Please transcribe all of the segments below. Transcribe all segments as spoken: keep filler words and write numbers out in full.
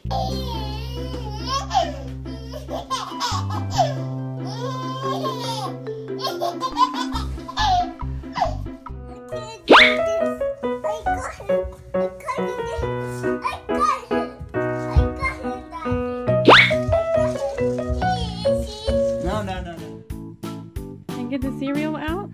No, no, no, no. And get the cereal out?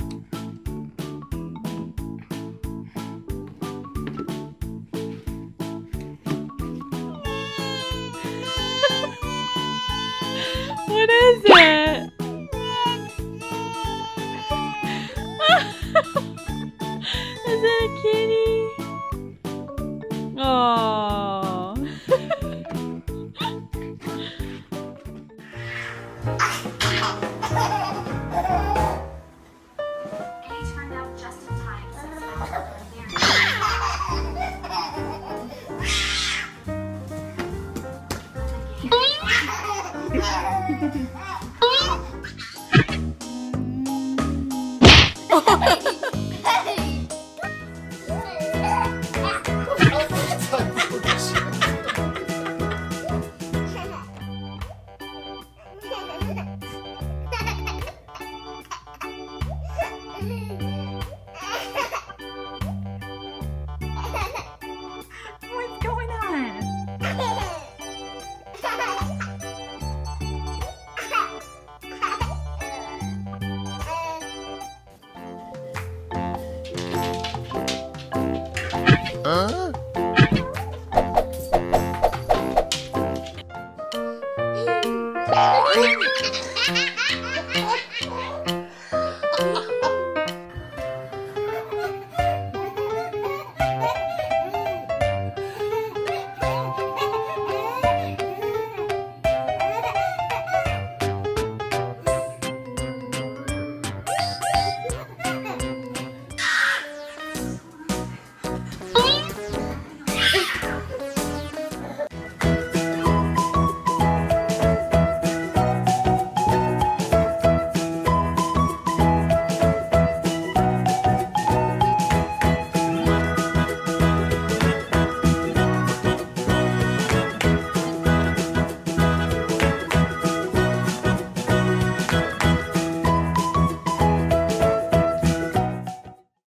What is it? Is it a kitty? Oh. Annie turned out just in time since Mel What's going on? Huh?